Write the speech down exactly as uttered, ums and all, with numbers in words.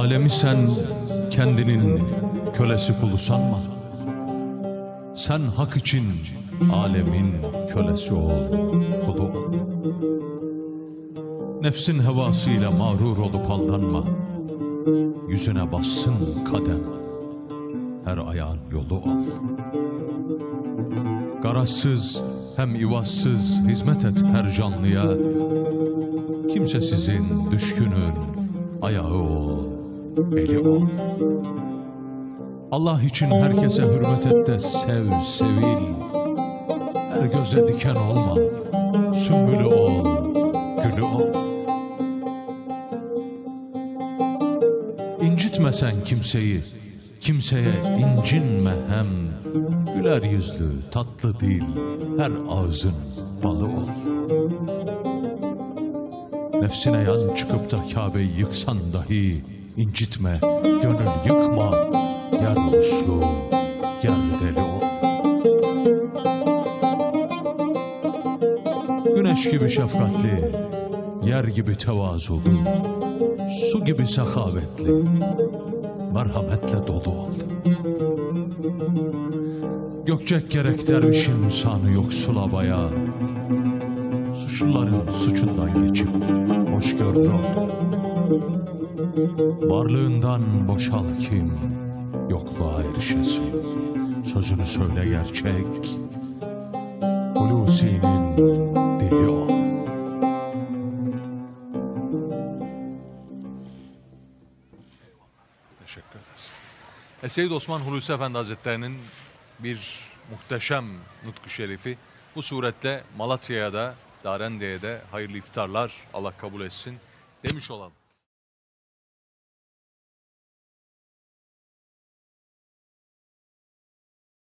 Alemi sen kendinin kölesi kulu sanma. Sen hak için alemin kölesi ol, kulu ol. Nefsin hevasıyla mağrur olup aldanma. Yüzüne bassın kadem, her ayağın yolu ol. Garazsız hem ivazsız hizmet et her canlıya. Kimsesizin, düşkünün ayağı ol, eli ol. Allah için herkese hürmet et de sev, sevil. Her göze diken olma, sümbülü ol, gülü ol. İncitme sen kimseyi, kimseye incinme hem. Güler yüzlü, tatlı dil, her ağzın balı ol. Nefsine yan çıkıp da Kabe'yi yıksan dahi incitme, gönül yıkma. Yer uslu, yer deli ol. Güneş gibi şefkatli, yer gibi tevazulu, su gibi sehavetli, merhametle dolu ol. Gökçek gerek derviş insanı yoksul abaya, suçluların suçundan geçip hoşgörülü ol. Varlığından boşal kim yokluğa erişesin. Sözünü söyle gerçek, Hulusi'nin dili ol. Teşekkür ederiz. Seyyid Osman Hulusi Efendi Hazretleri'nin bir muhteşem nutku şerifi. Bu suretle Malatya'ya da Darende'ye de hayırlı iftarlar, Allah kabul etsin demiş olalım.